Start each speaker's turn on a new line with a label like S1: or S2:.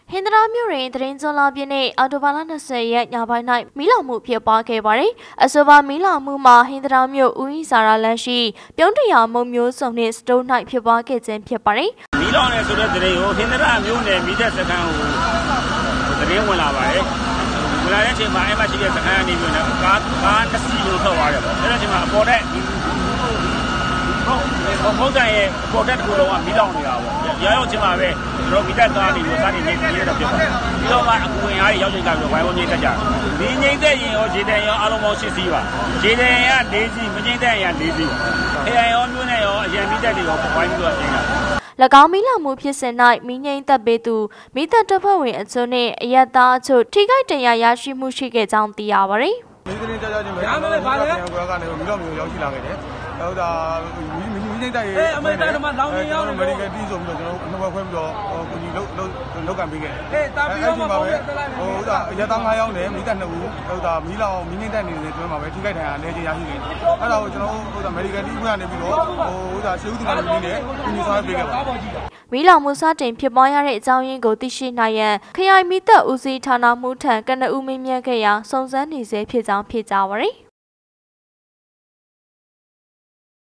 S1: ဟင်္ဒရာမြို့တွင်သတင်းကြလာပြည့်နေ့အော်တိုဘာလ20ရက်ညပိုင်း၌မီးလောင်မှုဖြစ်ပွားခဲ့ပါတယ်။အဆိုပါမီးလောင်မှုမှာဟင်္ဒရာမြို့ဦးရီစာရလမ်းရှိပြုံးတရာမုံမျိုးစုံနှင့်စတိုး၌ဖြစ်ပွားခဲ့ခြင်းဖြစ်ပါတယ်
S2: ။မီးလောင်နေဆိုတဲ့သတင်းကိုဟင်္ဒရာမြို့နယ်မီးတပ်စခန်းကိုသတင်းဝင်လာပါတယ်။ဝင်လာတဲ့အချိန်မှာအဲ့မှာရှိတဲ့စခန်းကနေပြီးတော့ကားတစ်စီးကိုထွက်သွားတယ်ပေါ့။အဲ့ဒီအချိန်မှာအပေါ်တဲ့ဘုံတိုင်းရဲ့ပေါ်တဲ့ကူလုံးကမီးလောင်နေတာပေါ့။ရောင်းချင်းမှာပဲကျွန်တော်မီးတပ်သားနေပြီးစားနေနေရတော့ဖြစ်ပါတယ်။ပြီးတော့မှအကူဝင်အားရောက်ချိန်ကပြီးဝိုင်းဝန်းကြီးတက်ကြ။ဒီငိမ့်တဲ့ရင်ရောခြေတန်ရောအားလုံးပေါင်း8စီးပါ။ခြေတန်က4စီးမငိမ့်တဲ့ရင်က4စီး။ခရိုင်ရောမြို့နယ်ရောအရင်မီးတပ်တွေရောဝိုင်းပြီးတော့ကျင်းတာ
S1: ။၎င်းမီးလောင်မှုဖြစ်စဉ်၌မီးငိမ့်သက်ပေးသူမီးတပ်တပ်ဖွဲ့ဝင်အချို့နှင့်အရက်သားအချို့ထိခိုက်ဒဏ်ရာရရှိမှုရှိခဲ့ကြောင်းသိရပါသည်
S3: ။မီးသတင်းကြားကြခြင်းပဲ။ဒါမှလည်းဗာလေ။ကွာကနေမီးလောင်မျိုးရောက်ရှိလာခဲ့တယ်။ဟုတ်တာမီးငိမ့်တဲ့ရေ
S4: အမေသားတို့မှလောင်နေရောက်
S3: တယ်။အမေရိကန်တီးဆိုပြီးတော့ကျွန်တော်နှစ်ဘက်ခွဲပြီးတော့ကိုကြီးလောက်ကန်ပေးခဲ့တယ်
S4: ။တာပြီးတော့မှပေါ့
S3: ။ဟုတ်တာရက်သား9ယောက်နဲ့မီးတပ်2ဦးဟုတ်တာမီးလောင်မီးငိမ့်တဲ့နေတဲ့တွင်းမှာပဲထိခိုက်ဒဏ်ရာအနေချင်းရရှိခဲ့တယ်။အဲ့ဒါကိုကျွန်တော်ဟုတ်တာအမေရိကန်တီးကနေပြီးတော့ဟုတ်တာရှေ့ဦးသူကလည်းနေကူညီဆောင်ပေးခဲ့ပါတယ်
S1: ။မီးလောင်မှုစတင်ဖြစ်ပွားရတဲ့အကြောင်းရင်းကိုသိရှိနိုင်ရန်ခရိုင်မီးတပ်ဦးစီးဌာနမှူးထံကနဦးမင်းမြတ်ခဲ့ရာစုံစမ်းနေဆဲဖြစ်ကြောင်းဖြေကြားပါရယ်